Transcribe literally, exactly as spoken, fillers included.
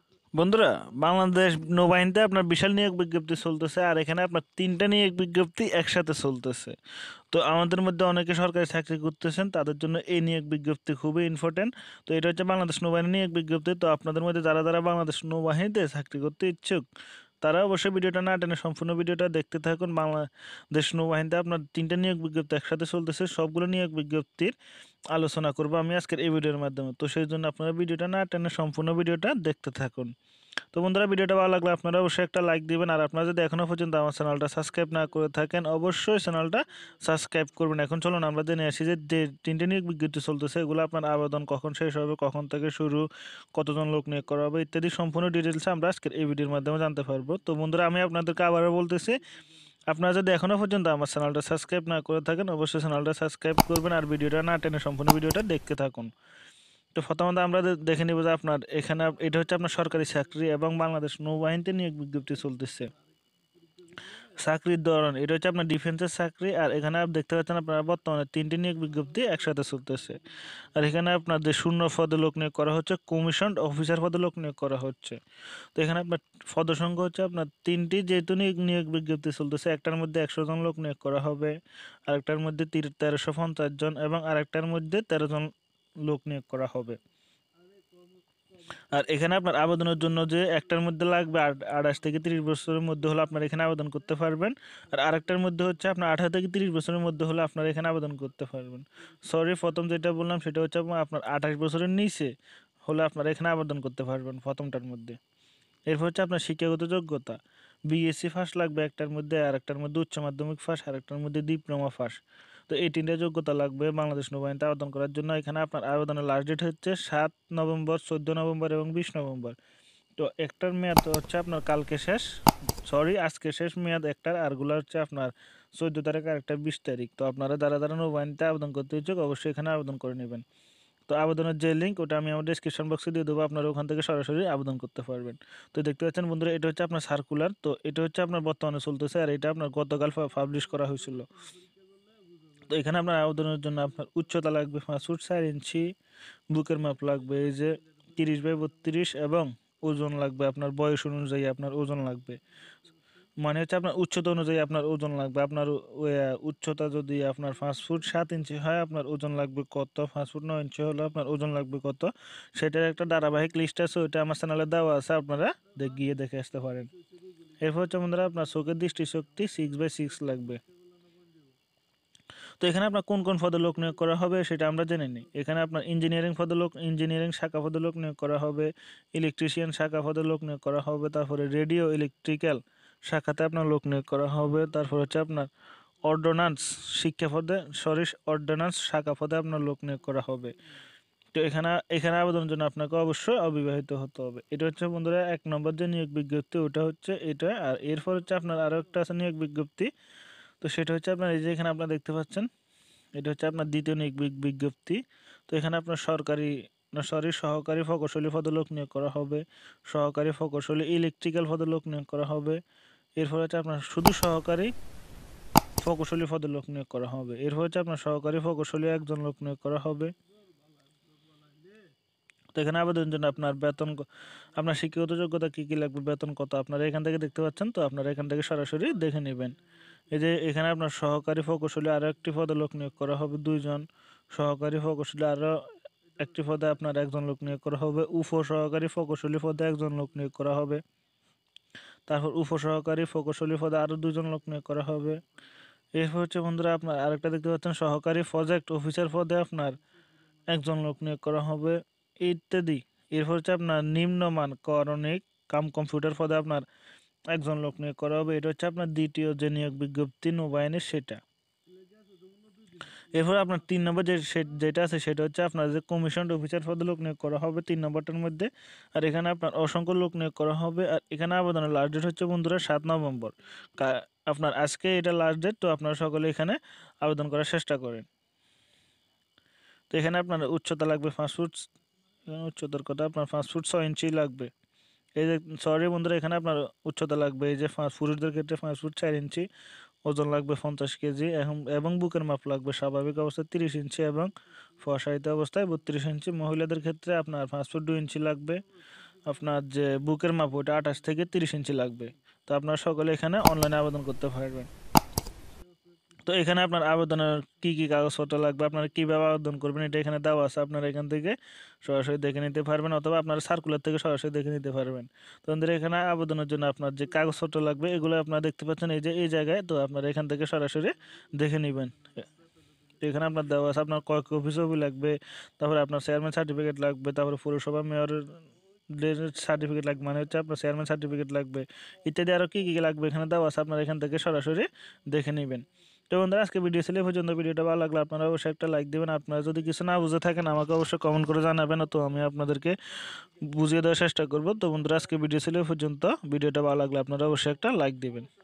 বন্ধুরা, বাংলাদেশ নৌবাহিনীতে আপনার বিশাল নিয়োগ বিজ্ঞপ্তি চলতেছে, আর এখানে আপনার তিনটা নিয়োগ বিজ্ঞপ্তি একসাথে চলতেছে। তো আমাদের মধ্যে অনেকে সরকারি চাকরি করতেছেন, তাদের জন্য এই নিয়োগ বিজ্ঞপ্তি খুবই ইম্পর্টেন্ট। তো এটা হচ্ছে বাংলাদেশ নৌবাহিনী নিয়োগ বিজ্ঞপ্তি। তো আপনাদের মধ্যে যারা যারা বাংলাদেশ নৌবাহিনীতে চাকরি করতে ইচ্ছুক, তারা অবশ্যই ভিডিওটা না টেনে সম্পূর্ণ ভিডিওটা দেখতে থাকুন। বাংলাদেশ নৌবাহিনীতে আপনার তিনটা নিয়োগ বিজ্ঞপ্তি একসাথে চলতেছে, সবগুলো নিয়োগ বিজ্ঞপ্তির আলোচনা করবো আমি আজকের এই ভিডিওর মাধ্যমে। তো সেই জন্য আপনারা ভিডিওটা না টেনে সম্পূর্ণ ভিডিওটা দেখতে থাকুন। তো বন্ধুরা, ভিডিওটা ভালো লাগলে আপনারা অবশ্যই একটা লাইক দিবেন, আর আপনারা যদি এখনও পর্যন্ত আমার চ্যানেলটা সাবস্ক্রাইব না করে থাকেন, অবশ্যই চ্যানেলটা সাবস্ক্রাইব করবেন। এখন চলুন আমরা জেনে আসি যে যে তিনটে নিয়োগ বিজ্ঞপ্তি চলতেছে, এগুলো আপনার আবেদন কখন শেষ হবে, কখন থেকে শুরু, কতজন লোক নিয়োগ করা হবে ইত্যাদি সম্পূর্ণ ডিটেলস আমরা আজকের এই ভিডিওর মাধ্যমে জানতে পারবো। তো বন্ধুরা, আমি আপনাদেরকে আবারও বলতেছি, আপনারা যদি এখনও পর্যন্ত আমার চ্যানেলটা সাবস্ক্রাইব না করে থাকেন, অবশ্যই চ্যানেলটা সাবস্ক্রাইব করবেন আর ভিডিওটা না টেনে সম্পূর্ণ ভিডিওটা দেখতে থাকুন। তো প্রথমত আমরা দে- দেখে নিব যে আপনার এখানে আপ- এটা হচ্ছে আপনার সরকারি চাকরি এবং বাংলাদেশ নৌবাহিনীতে নিয়োগ বিজ্ঞপ্তি চলতেছে। চাকরির ধরন এটা হচ্ছে আপনার ডিফেন্সের চাকরি, আর এখানে আপনি দেখতে পাচ্ছেন আপনারা বর্তমানে তিনটি নিয়োগ বিজ্ঞপ্তি একসাথে চলতেছে। আর এখানে আপনার যে শূন্য পদে লোক নিয়োগ করা হচ্ছে, কমিশন অফিসার পদে লোক নিয়োগ করা হচ্ছে। তো এখানে আপনার পদসংখ্যা হচ্ছে আপনার তিনটি, যেহেতু নিয়োগ নিয়োগ বিজ্ঞপ্তি চলতেছে, একটার মধ্যে একশো জন লোক নিয়োগ করা হবে, আরেকটার মধ্যে তির- তেরোশো পঞ্চাশ জন এবং আরেকটার মধ্যে তেরো জন লোক নিয়োগ করা হবে। আর এখানে আপনার আবেদনের জন্য যে একটার মধ্যে লাগবে আট- আঠাশ থেকে তিরিশ বছরের মধ্যে হলে আপনার এখানে আবেদন করতে পারবেন, আর আরেকটার মধ্যে হচ্ছে আপনার আঠারো থেকে তিরিশ বছরের মধ্যে হলে আপনার এখানে আবেদন করতে পারবেন। সরি, প্রথম যেটা বললাম সেটা হচ্ছে আপনার আপনার আঠাশ বছরের নিচে হলে আপনারা এখানে আবেদন করতে পারবেন প্রথমটার মধ্যে। এরপর হচ্ছে আপনার শিক্ষাগত যোগ্যতা, বিএসসি ফার্স্ট লাগবে একটার মধ্যে, আর একটার মধ্যে উচ্চ মাধ্যমিক ফার্স্ট, আর একটার মধ্যে ডিপ্লোমা ফার্স্ট। তো এই তিনটা যোগ্যতা লাগবে বাংলাদেশ নৌবাহিনীতে আবেদন করার জন্য। এখানে আপনার আবেদনের লাস্ট ডেট হচ্ছে সাত নভেম্বর, চোদ্দো নভেম্বর এবং বিশ নভেম্বর। তো একটার মেয়াদ হচ্ছে আপনার কালকে শেষ, সরি আজকে শেষ মেয়াদ একটার, আরগুলো হচ্ছে আপনার চোদ্দো তারিখ আর একটা বিশ তারিখ। তো আপনারা যারা যারা নৌবাহিনীতে আবেদন করতে ইচ্ছুক, অবশ্যই এখানে আবেদন করে নেবেন। তো আবেদনের যে লিঙ্ক, ওটা আমি আমার ডিসক্রিপশন বক্সে দিয়ে দেবো, আপনারা ওখান থেকে সরাসরি আবেদন করতে পারবেন। তো দেখতে পাচ্ছেন বন্ধুরা, এটা হচ্ছে আপনার সার্কুলার। তো এটা হচ্ছে আপনার বর্তমানে চলতেছে, আর এটা আপনার গতকাল পাবলিশ করা হয়েছিল। তো এখানে আপনার আবেদনের জন্য আপনার উচ্চতা লাগবে পাঁচ ফুট চার ইঞ্চি, বুকের মাপ লাগবে এই যে তিরিশ বাই বত্রিশ, এবং ওজন লাগবে আপনার বয়স অনুযায়ী আপনার ওজন লাগবে, মানে হচ্ছে আপনার উচ্চতা অনুযায়ী আপনার ওজন লাগবে। আপনার উ- আহ, উচ্চতা যদি আপনার পাঁচ ফুট সাত ইঞ্চি হয়, আপনার ওজন লাগবে কত, পাঁচ ফুট নয় ইঞ্চি হলে আপনার ওজন লাগবে কত, সেটার একটা ধারাবাহিক লিস্ট আছে, ওইটা আমার চ্যানেলে দেওয়া আছে, আপনারা দেখ গিয়ে দেখে আসতে পারেন। এরপর হচ্ছে বন্ধুরা, আপনার চোখের দৃষ্টিশক্তি সিক্স বাই সিক্স লাগবে। তো এখানে আপনার কোন কোন পদে লোক নিয়োগ করা হবে সেটা আমরা জেনে নিই। এখানে আপনার ইঞ্জিনিয়ারিং পদে লোক ইঞ্জিনিয়ারিং শাখা পদে লোক নিয়োগ করা হবে, ইলেকট্রিশিয়ান শাখা পদে লোক নিয়োগ করা হবে, তারপরে রেডিও ইলেকট্রিক্যাল শাখাতে আপনার লোক নিয়োগ করা হবে, তারপর হচ্ছে আপনার অর্ডোনান্স শিক্ষা পদে সরি অর্ডোনান্স শাখা পদে আপনার লোক নিয়োগ করা হবে। তো এখানে এখানে আবেদনের জন্য আপনাকে অবশ্যই অবিবাহিত হতে হবে। এটা হচ্ছে বন্ধুরা এক নম্বর যে নিয়োগ বিজ্ঞপ্তি, ওটা হচ্ছে এটা। আর এরপর হচ্ছে আপনার আরও একটা আছে নিয়োগ বিজ্ঞপ্তি। তো সেটা হচ্ছে আপনার এই যে এখানে আপনারা দেখতে পাচ্ছেন, এটা হচ্ছে আপনার দ্বিতীয় নিয়োগ বিগ- বিজ্ঞপ্তি। তো এখানে আপনার সরকারি না সরি সহকারী প্রকৌশলী পদে লোক নিয়োগ করা হবে, সহকারী প্রকৌশলী ইলেকট্রিক্যাল পদে লোক নিয়োগ করা হবে। এরপর হচ্ছে আপনার শুধু সহকারী প্রকৌশলী পদে লোক নিয়োগ করা হবে। এরপর হচ্ছে আপনার সহকারী প্রকৌশলী একজন লোক নিয়োগ করা হবে। তো এখানে আবেদনের জন্য আপনার বেতন ক- আপনার শিক্ষাগত যোগ্যতা কী কী লাগবে, বেতন কত, আপনারা এখান থেকে দেখতে পাচ্ছেন। তো আপনারা এখান থেকে সরাসরি দেখে নেবেন। এই যে এখানে আপনার সহকারী প্রকৌশলী আরও একটি পদে লোক নিয়োগ করা হবে দুইজন, সহকারী প্রকৌশলী আরও একটি পদে আপনার একজন লোক নিয়োগ করা হবে, উপ সহকারী প্রকৌশলী পদে একজন লোক নিয়োগ করা হবে, তারপর উপসহকারী প্রকৌশলী পদে আরও দুজন লোক নিয়োগ করা হবে। এরপর হচ্ছে বন্ধুরা, আপনার আরেকটা দেখতে পাচ্ছেন সহকারী প্রজেক্ট অফিসার পদে আপনার একজন লোক নিয়োগ করা হবে ইত্যাদি। এরপর হচ্ছে আপনার নিম্নমান করণিক কাম কম্পিউটার পদে আপনার একজন লোক নিয়োগ করা হবে। এটা হচ্ছে আপনার দ্বিতীয় যে নিয়োগ বিজ্ঞপ্তি নৌবাহিনীর সেটা। এরপর আপনার তিন নম্বর যে সে- যেটা আছে সেটা হচ্ছে আপনার যে কমিশন অফিসার পদে লোক নিয়োগ করা হবে তিন নম্বরটার মধ্যে। আর এখানে আপনার অসংখ্য লোক নিয়োগ করা হবে। আর এখানে আবেদনের লাস্ট ডেট হচ্ছে বন্ধুরা সাত নভেম্বর। কা- আপনার আজকে এটা লাস্ট ডেট, তো আপনারা সকলে এখানে আবেদন করার চেষ্টা করেন। তো এখানে আপনার উচ্চতা লাগবে পাঁচ ফুট, এখানে উচ্চতার কথা আপনার পাঁচ ফুট ছয় ইঞ্চি লাগবে। এই যে সরি বন্ধুরা, এখানে আপনার উচ্চতা লাগবে এই যে পাঁচ পুরুষদের ক্ষেত্রে পাঁচ ফুট চার ইঞ্চি, ওজন লাগবে পঞ্চাশ কেজি, এবং এবং বুকের মাপ লাগবে স্বাভাবিক অবস্থায় তিরিশ ইঞ্চি এবং প্রসারিত অবস্থায় বত্রিশ ইঞ্চি। মহিলাদের ক্ষেত্রে আপনার পাঁচ ফুট দুই ইঞ্চি লাগবে, আপনার যে বুকের মাপ ওটা আঠাশ থেকে তিরিশ ইঞ্চি লাগবে। তো আপনারা সকলে এখানে অনলাইনে আবেদন করতে পারবেন। তো এখানে আপনার আবেদনের কি কি কাগজপত্র লাগবে, আপনারা কীভাবে আবেদন করবেন এটা এখানে দেওয়া আছে, আপনারা এখান থেকে সরাসরি দেখে নিতে পারবেন, অথবা আপনারা সার্কুলার থেকে সরাসরি দেখে নিতে পারবেন। তো আমাদের এখানে আবেদনের জন্য আপনার যে কাগজপত্র লাগবে এগুলো আপনারা দেখতে পাচ্ছেন এই যে এই জায়গায়, তো আপনারা এখান থেকে সরাসরি দেখে নেবেন। এখানে আপনার দেওয়া আছে আপনার কয় কপি ছবি লাগবে, তারপরে আপনার চেয়ারম্যান সার্টিফিকেট লাগবে, তারপরে পৌরসভা মেয়রের সার্টিফিকেট লাগবে, মানে হচ্ছে আপনার চেয়ারম্যান সার্টিফিকেট লাগবে, ইত্যাদি আরও কী কী লাগবে এখানে দেওয়া আছে, আপনারা এখান থেকে সরাসরি দেখে নেবেন। তো বন্ধুরা আজকে ভিডিও ছিল এই পর্যন্ত। ভিডিওটা ভালো লাগলে আপনারা অবশ্যই একটা লাইক দেবেন। আপনারা যদি কিছু না বুঝে থাকেন আমাকে অবশ্যই কমেন্ট করে জানাবেন, তো আমি আপনাদেরকে বুঝিয়ে দেওয়ার চেষ্টা করব। তো বন্ধুরা আজকে ভিডিও ছিল এই পর্যন্ত। ভিডিওটা ভালো লাগলে আপনারা অবশ্যই একটা লাইক দেবেন।